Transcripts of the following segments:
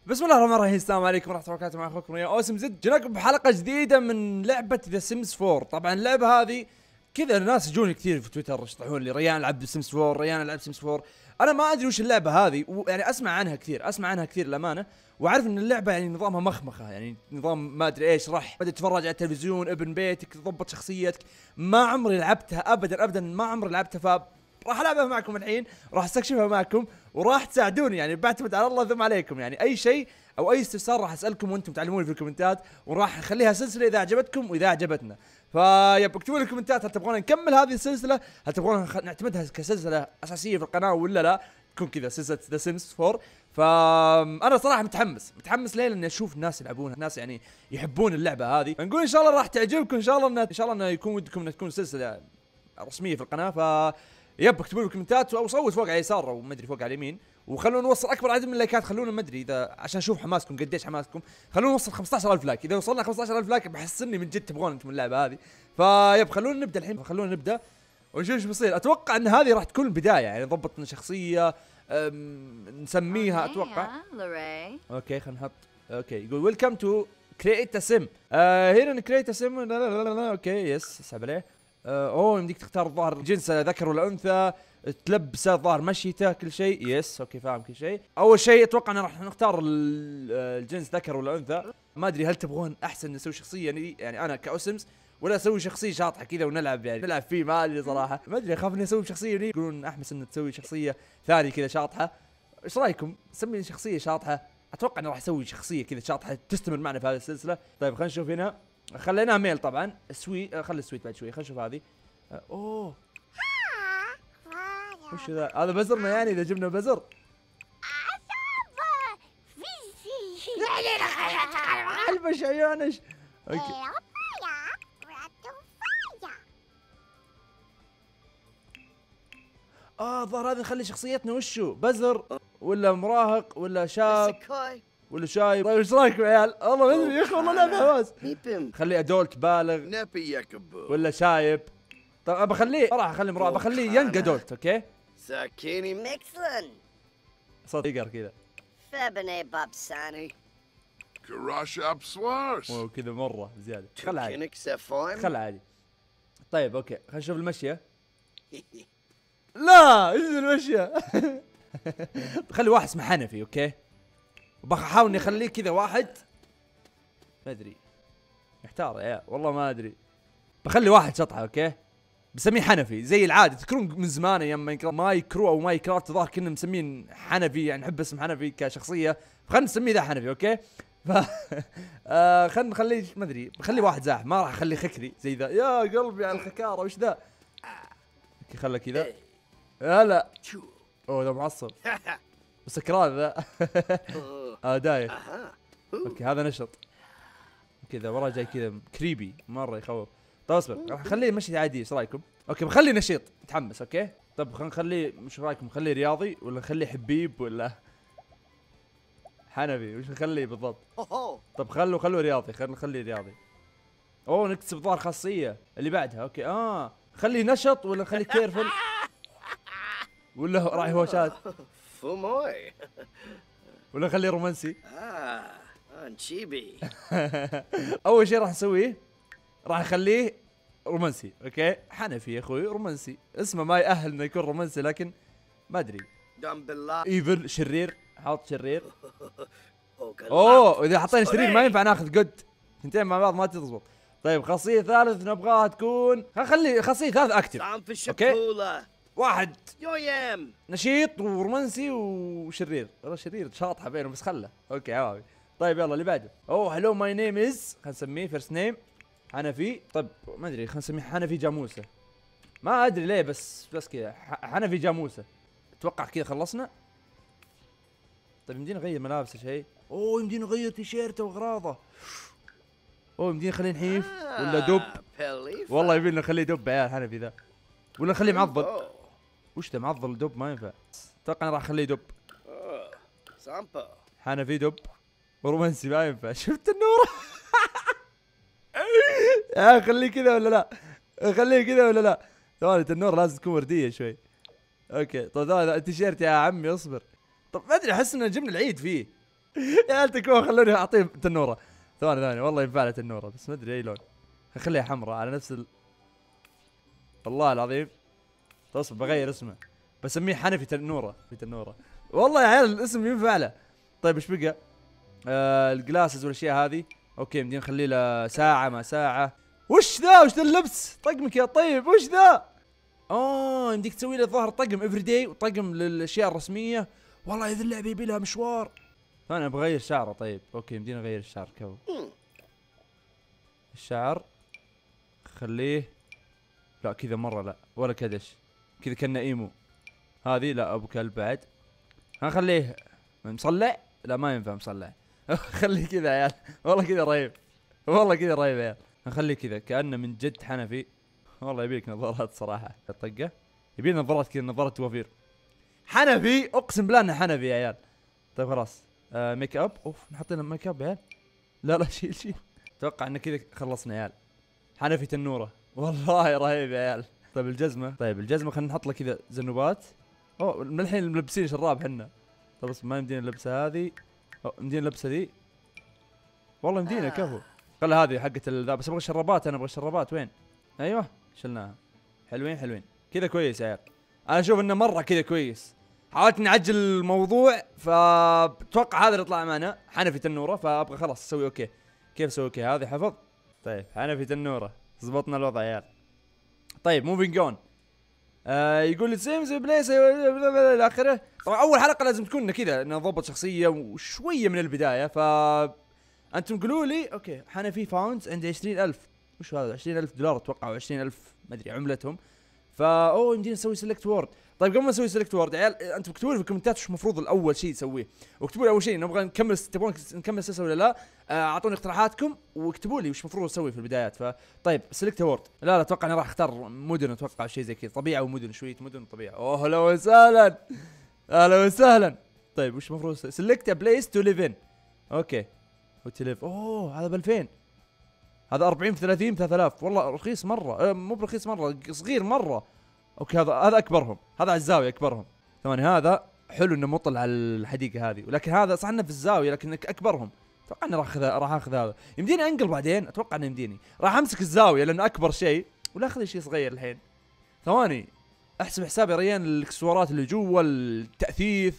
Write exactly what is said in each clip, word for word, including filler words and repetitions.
بسم الله الرحمن الرحيم. السلام عليكم ورحمة الله وبركاته. مع اخوكم ريان اوسم زد، جيناكم بحلقة جديدة من لعبة ذا سيمز فور. طبعا اللعبة هذه كذا الناس يجوني كثير في تويتر يشطحون لي ريان العب سيمز فور، ريان العب سيمز فور. انا ما ادري وش اللعبة هذه، ويعني اسمع عنها كثير، اسمع عنها كثير للأمانة، واعرف ان اللعبة يعني نظامها مخمخة، يعني نظام ما ادري ايش، راح بدأت تتفرج على التلفزيون، ابن بيتك، تضبط شخصيتك. ما عمري لعبتها ابدا ابدا، ما عمري لعبتها، ف راح العبها معكم الحين، راح استكشفها معكم وراح تساعدوني، يعني بعتمد على الله ثم عليكم. يعني اي شيء او اي استفسار راح اسالكم وانتم تعلموني في الكومنتات، وراح نخليها سلسله اذا عجبتكم واذا عجبتنا. فيب اكتبوا لي الكومنتات، هل تبغون نكمل هذه السلسله؟ هل تبغون نعتمدها كسلسله اساسيه في القناه ولا لا؟ تكون كذا سلسله ذا سيمز فور. فانا صراحه متحمس متحمس ليه؟ لاني اشوف الناس يلعبونها، الناس يعني يحبون اللعبه هذه. نقول ان شاء الله راح تعجبكم، ان شاء الله ان شاء الله انه يكون ودكم انها تكون سلسله رسميه في القناه. ف يب اكتبوا لي الكومنتات او صوت فوق على اليسار او ما ادري فوق على اليمين، وخلونا نوصل اكبر عدد من اللايكات. خلونا ما ادري اذا عشان اشوف حماسكم قديش حماسكم، خلونا نوصل خمسة عشر ألف لايك. اذا وصلنا خمسة عشر ألف لايك بحسني من جد تبغون انتم اللعبه هذه. فيب خلونا نبدا الحين، خلونا نبدا ونشوف ايش بيصير. اتوقع ان هذه راح تكون البدايه، يعني نضبط شخصيه نسميها اتوقع. اوكي خلينا نحط. اوكي يقول ويلكم تو كرييت ا سيم. هنا نكريت ا سيم. لا لا لا لا اوكي يس اسحب عليه. اوه يمديك تختار الظاهر جنسه ذكر ولا انثى، تلبسه الظاهر مشيته كل شيء. يس اوكي فاهم كل شيء. اول شيء اتوقع ان راح نختار الجنس ذكر ولا انثى. ما ادري هل تبغون احسن نسوي شخصيه يعني انا كاوسمز، ولا اسوي شخصيه شاطحه كذا ونلعب يعني نلعب فيه؟ ما ادري صراحه، ما ادري اخاف اني اسوي شخصيه يقولون احمس ان تسوي شخصيه ثانيه كذا شاطحه. ايش رايكم سمي شخصيه شاطحه؟ اتوقع اني راح اسوي شخصيه كذا شاطحه تستمر معنا في هذه السلسله. طيب خلينا نشوف هنا، خليناها ميل طبعا. سويت خلي السويت بعد شوي. خلينا نشوف هذه. اوه وش ذا؟ هذا بزرنا يعني اذا جبنا بزر. البش عيونش. اوكي اه الظاهر هذا نخلي شخصيتنا وشو؟ بزر ولا مراهق ولا شاب ولا شايب؟ طيب ايش رايكم يا عيال؟ والله ما ادري يا اخي، والله لعبه حواس. خليه ادولت بالغ ولا شايب؟ طيب بخليه راح اخلي مراهق، بخليه ينج ادولت. اوكي ساكيني ميكسلن صوت يقر كذا. فابني بابساني كراش ابسوارس. اوه كذا مره زياده. خلها عادي، سفون خلها عادي. طيب اوكي خلينا نشوف المشيه. لا ايش المشيه؟ بخلي واحد اسمه حنفي. اوكي وبحاول اني اخليه كذا واحد ما ادري، محتار يا والله ما ادري. بخلي واحد شطحه. اوكي بسميه حنفي زي العاده، تذكرون من زمان ايام ماي كرو او ماي كرافت الظاهر كنا مسمين حنفي، يعني نحب اسم حنفي كشخصيه، فخلنا نسميه ذا حنفي. اوكي ف آه خلينا نخليه ما ادري، بخلي واحد زاح، ما راح اخليه خكري زي ذا. يا قلبي على الخكاره وش ذا. اوكي خله كذا. هلا اوه ذا معصب وسكران ذا. اه دايخ. اوكي هذا نشط كذا ورا جاي كذا كريبي مره يخوف. طيب اصبر راح نخليه مشي عادي. ايش رايكم؟ اوكي بخليه نشيط متحمس. اوكي طيب خلينا نخليه، وش رايكم نخليه رياضي ولا نخليه حبيب ولا حنفي؟ وش نخليه بالضبط؟ طب خلوا خلوا رياضي، خلينا نخليه رياضي. اوه نكتسب ظاهر خاصيه اللي بعدها. اوكي اه خليه نشط ولا نخليه كيرفل ولا راعي هوشات فوموي ولا نخليه رومانسي؟ اه انشيبي. اول شيء راح نسويه راح نخليه رومانسي. اوكي حنفي يا اخوي رومانسي، اسمه ما يأهل انه يكون رومانسي، لكن ما ادري. دم بالله ايفل شرير، حاط شرير. اوه اذا حطينا شرير ما ينفع ناخذ جود، اثنتين مع بعض ما تضبط. طيب خاصية ثالث نبغاها تكون، خلي خاصية ثالث اكتف. اوكي واحد يويم نشيط ورومانسي وشرير. والله شرير شاطحه بينهم بس خله. اوكي عوامي. طيب يلا اللي بعده. اوه هلو ماي نيم از، خلينا نسميه فيرست نيم حنفي. طيب ما ادري خلينا نسميه حنفي جاموسه، ما ادري ليه بس بس كذا حنفي جاموسه. اتوقع كذا خلصنا. طيب يمدينا نغير ملابسه شيء؟ اوه يمدينا نغير تيشيرته واغراضه. اوه يمدينا نخليه نحيف ولا دب؟ والله يبينا نخليه دب يا عيال حنفي ذا، ولا نخليه معضل. وش ذا معضل دب ما ينفع. اتوقع انا راح اخليه دب. حنفي دب ورومانسي ما ينفع. شفت النور؟ يا خليه كذا ولا لا؟ خليه كذا ولا لا؟ ثواني النور لازم تكون ورديه شوي. اوكي طيب ثواني التيشيرت يا عمي اصبر. طب ما ادري احس ان جبنا العيد فيه. يا عيال تكون خلوني اعطيه تنوره. ثواني ثواني والله ينفع له تنوره بس ما ادري اي لون. خليها حمراء على نفس ال... والله العظيم. تصبر بغير اسمه بسميه حنفي تنوره في تنوره. والله يا عيال الاسم ينفع له. طيب ايش بقى؟ آه الجلاسز والاشياء هذه. اوكي بدي نخلي له ساعه ما ساعه. وش ذا؟ وش ذا اللبس؟ طقمك يا طيب وش ذا؟ اوه يمديك تسوي له ظهر طقم افري داي وطقم للاشياء الرسميه. والله اذا اللعبه يبي لها مشوار. انا بغير شعره. طيب اوكي يمدينا نغير الشعر كفو. الشعر خليه لا كذا مره لا ولا كدش كذا كنا ايمو. هذه لا ابو كلب بعد. هنخليه مصلع. لا ما ينفع مصلع. خليه كذا يا عيال والله كذا رهيب. والله كذا رهيب يا عيال. نخليه كذا كأنه من جد حنفي. والله يبيلك نظارات صراحة. الطقة يبي نظارات كذا نظارات توافير. حنفي اقسم بالله انه حنفي يا عيال. طيب خلاص آه ميك اب. اوف نحط لنا ميك اب يا عيال. لا لا شيل شيل. اتوقع ان كذا خلصنا يا عيال. حنفي تنوره والله رهيب يا عيال. طيب الجزمة. طيب الجزمة خلينا نحط له كذا زنوبات. اوه من الحين ملبسين شراب حنا. طيب بس ما يمدينا نلبسها هذه. اوه يمدينا نلبسها ذي. والله يمدينا كفو. خلي هذه حقت ذا بس ابغى شرابات. انا ابغى شرابات وين؟ ايوه شلناها. حلوين حلوين كذا كويس يا عيال. انا اشوف انه مرة كذا كويس. حاولت نعجل الموضوع فاتوقع هذا اللي طلع معنا حنفي تنوره فابغى خلاص اسوي اوكي. كيف اسوي اوكي؟ هذه حفظ. طيب حنفي تنوره زبطنا الوضع يا عيال. طيب موفينج اون. آه يقول لي سيمز بليس الى اخره. طبعا اول حلقه لازم تكون كذا نضبط شخصيه وشويه من البدايه. ف انتم قولوا لي اوكي حنفي فاوندز عندي عشرين ألف. وش هذا؟ عشرين ألف دولار اتوقع عشرين ألف ما ادري عملتهم. فا اوه يمدينا نسوي سيلكت وورد. طيب قبل ما نسوي سيلكت وورد يا عيال انتم اكتبوا لي في الكومنتات وش المفروض الاول شيء نسويه. واكتبوا لي اول شيء نبغى نكمل تبغون نكمل السلسله ولا لا. اعطوني اقتراحاتكم واكتبوا لي وش المفروض نسوي في البدايات. فطيب سيلكت وورد. لا لا اتوقع انا راح اختار مدن. اتوقع شيء زي كذا طبيعه ومدن شويه مدن وطبيعه. اوه اهلا وسهلا اهلا وسهلا. طيب وش المفروض سيلكت بليس تو ليف ان. اوكي وتليف. اوه هذا ب ألفين. هذا أربعين في ثلاثين ب ثلاثة آلاف. والله رخيص مره. أه مو برخيص مره صغير مره. اوكي هذا هذا اكبرهم. هذا على الزاويه اكبرهم. ثواني هذا حلو انه مطل على الحديقه هذه ولكن هذا صح انه في الزاويه لكنك اكبرهم. اتوقع اني راح اخذ راح اخذ هذا. يمديني انقل بعدين. اتوقع انه يمديني راح امسك الزاويه لانه اكبر شيء ولا اخذ شيء صغير الحين. ثواني احسب حسابي ريان الاكسسوارات اللي جوا التاثيث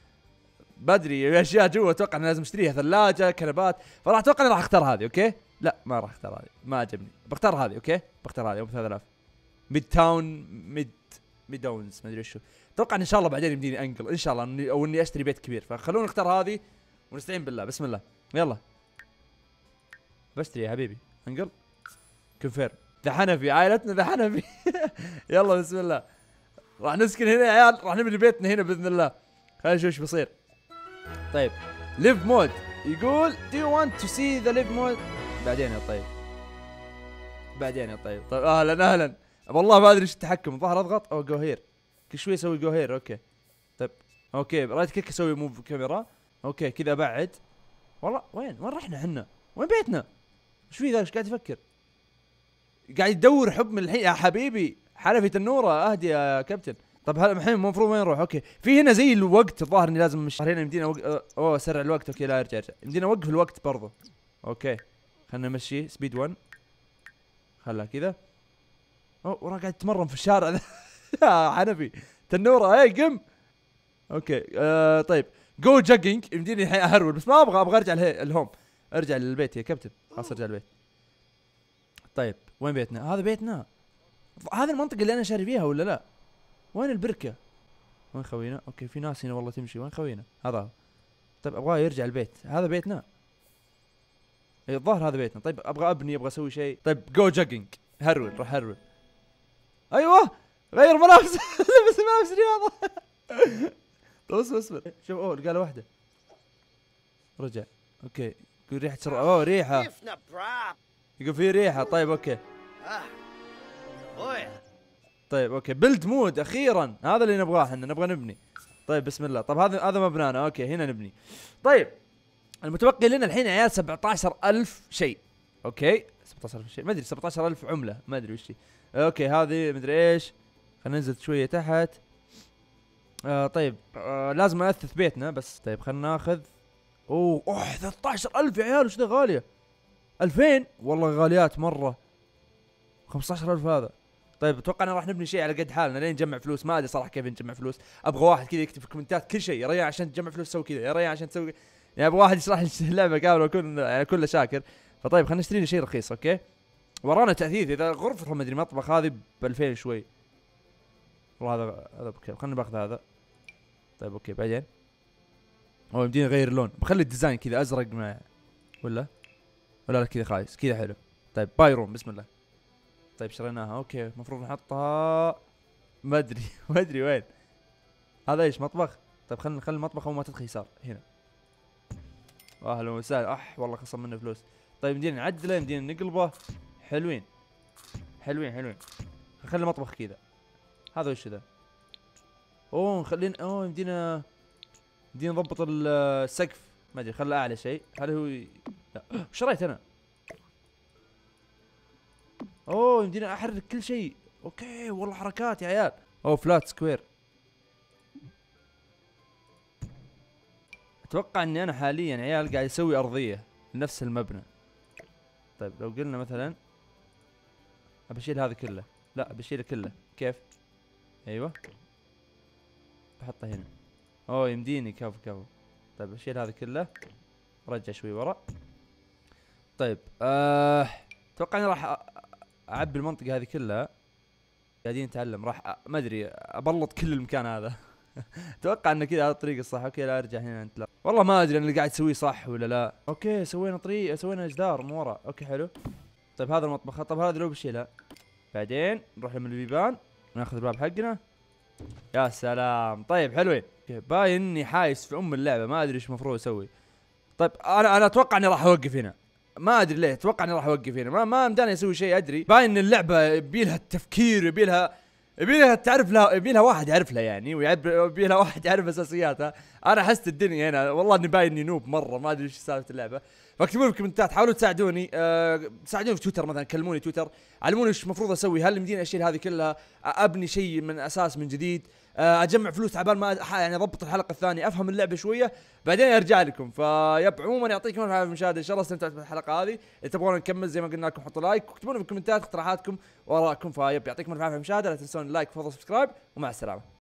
بدري اشياء جوا. اتوقع اني لازم اشتريها ثلاجه كنبات. فراح اتوقع اني راح اختار هذه. اوكي لا ما راح اختار هذه ما عجبني. بختار هذه. اوكي بختار هذه ب ثلاثة آلاف. ميد تاون ميد ميد داونز ما ادري وشو. اتوقع ان شاء الله بعدين يمديني انقل ان شاء الله اني او اني اشتري بيت كبير. فخلونا نختار هذه ونستعين بالله. بسم الله يلا بشتري يا حبيبي. انقل كونفيرم. ذا حنفي عائلتنا ذا حنفي. يلا بسم الله راح نسكن هنا يا عيال. راح نبني بيتنا هنا باذن الله. خلينا نشوف ايش بيصير. طيب ليف مود يقول do you want to see the live mode. بعدين يا طيب بعدين يا طيب. طيب اهلا اهلا. والله ما ادري ايش التحكم. ظهر اضغط او جو هير. كل شوي اسوي جو هير. اوكي طيب اوكي رايت كيك اسوي موف كاميرا. اوكي كذا ابعد. والله وين وين رحنا احنا؟ وين بيتنا؟ ايش في ذا؟ ايش قاعد يفكر؟ قاعد يدور حب من الحين يا حبيبي. حنفي تنوره اهدي يا كابتن. طب هلا الحين المفروض وين نروح؟ اوكي في هنا زي الوقت الظاهر اني لازم مش هنا يمدينا وق... اوه اسرع الوقت. اوكي لا ارجع ارجع يمدينا اوقف الوقت برضو. اوكي خلينا نمشي سبيد واحد. خلها كذا. اوه ورا قاعد يتمرن في الشارع ذا. يا حنفي تنوره اي قم. اوكي آه طيب جو جاجينج يمديني الحين اهرول بس ما ابغى ابغى ارجع الهوم. ارجع للبيت يا كابتن. خلاص ارجع البيت. طيب وين بيتنا؟ هذا بيتنا. هذه المنطقة اللي انا شاري فيها ولا لا؟ وين البركة؟ وين خوينا؟ اوكي في ناس هنا والله تمشي. وين خوينا؟ هذا. طيب ابغاه يرجع البيت. هذا بيتنا. اي الظاهر هذا بيتنا. طيب ابغى ابني ابغى اسوي شيء. طيب جو جاجينج هرول راح هرول. ايوه غير ملابس. لبس ملابس رياضة. طيب اصبر اصبر شوف اوه لقى له واحدة. رجع. اوكي يقول ريحة سر... اوه ريحة. يقول في ريحة. طيب اوكي طيب اوكي بيلد مود اخيرا. هذا اللي نبغاه احنا نبغى نبني. طيب بسم الله. طب هذا هذا مبنانا. اوكي هنا نبني. طيب المتبقي لنا الحين يا عيال سبعة عشر ألف شيء. اوكي سبعة عشر ألف شيء ما ادري سبعة عشر ألف عملة ما ادري وش هي. اوكي هذه ما ادري ايش. خلينا ننزل شوية تحت. آه طيب آه لازم اثث بيتنا بس. طيب خلينا ناخذ اوه اوه ثلاثة عشر ألف يا عيال وش ذا غاليه. ألفين والله غاليات مره. خمسة عشر ألف هذا. طيب اتوقع ان راح نبني شيء على قد حالنا لين نجمع فلوس. ما ادري صراحه كيف نجمع فلوس. ابغى واحد كذا يكتب في الكومنتات كل شيء. يا ريان عشان تجمع فلوس سوي كذا، يا ريان عشان تسوي، يعني ابغى واحد يشرح لي اللعبه كامله واكون يعني كله شاكر. فطيب خلينا نشتري لي شيء رخيص. اوكي ورانا تاثيث. اذا غرفه ما ادري مطبخ هذه ب ألفين شوي. والله هذا هذا بكيف. خلينا باخذ هذا. طيب اوكي بعدين هو يمديني اغير اللون. بخلي الديزاين كذا ازرق مع ولا ولا لا كذا خايس كذا حلو. طيب بايروم بسم الله. طيب شريناها. اوكي المفروض نحطها ما ادري ما ادري وين هذا. ايش مطبخ؟ طيب خلينا نخلي المطبخ اول ما تدخل يسار هنا. اهلا وسهلا. اح والله خصم منه فلوس. طيب يمدينا نعدله يمدينا نقلبه. حلوين حلوين حلوين. نخلي المطبخ كذا. هذا وش ذا؟ اوه نخلينا اوه يمدينا يمدينا نضبط السقف. ما ادري خله اعلى شيء. هل هو ي... لا وش شريت انا؟ اوه يمدينا احرك كل شيء. اوكي والله حركات يا عيال. اوه فلات سكوير. اتوقع اني انا حاليا عيال قاعد اسوي ارضيه لنفس المبنى. طيب لو قلنا مثلا ابشيل هذا كله. لا بشيله كله. كيف؟ ايوه بحطه هنا. اوه يمديني كفو كفو. طيب اشيل هذا كله. رجع شوي ورا. طيب آه اتوقع اني راح اعبي المنطقه هذه كلها. قاعدين نتعلم. راح ما ادري ابلط كل المكان هذا. اتوقع ان كذا هذا الطريق الصح. اوكي لا ارجع هنا انت. لا والله ما ادري انا اللي قاعد اسويه صح ولا لا. اوكي سوينا طريق سوينا جدار من ورا. اوكي حلو. طيب هذا المطبخ. طيب هذا لو بشيلها بعدين نروح من البيبان وناخذ الباب حقنا. يا سلام. طيب حلوين. باين اني حايس في ام اللعبه. ما ادري ايش المفروض اسوي. طيب انا انا اتوقع اني راح اوقف هنا. ما ادري ليه اتوقع اني راح اوقف هنا. ما ما مداني اسوي شيء. ادري باين ان اللعبه يبي لها التفكير يبي لها يبي لها تعرف لها يبي لها واحد يعرف لها يعني ويبي لها واحد يعرف اساسياتها. انا حست الدنيا هنا والله اني باين اني نوب مره. ما ادري ايش سالفه اللعبه. فاكتبوا لي في الكومنتات. حاولوا تساعدوني. أه ساعدوني في تويتر مثلا. كلموني تويتر علموني ايش المفروض اسوي. هل يمديني اشيل هذه كلها ابني شيء من اساس من جديد. أه اجمع فلوس عبال ما يعني اضبط الحلقه الثانيه افهم اللعبه شويه بعدين ارجع لكم. فيب عموما يعطيكم الف عافيه المشاهده. ان شاء الله استمتعتوا بالحلقه هذه. اذا تبغون نكمل زي ما قلنا لكم حطوا لايك واكتبوا لي في الكومنتات اقتراحاتكم وارائكم. فيب يعطيكم الف عافيه المشاهده. لا تنسون اللايك وفضل سبسكرايب ومع السلامه.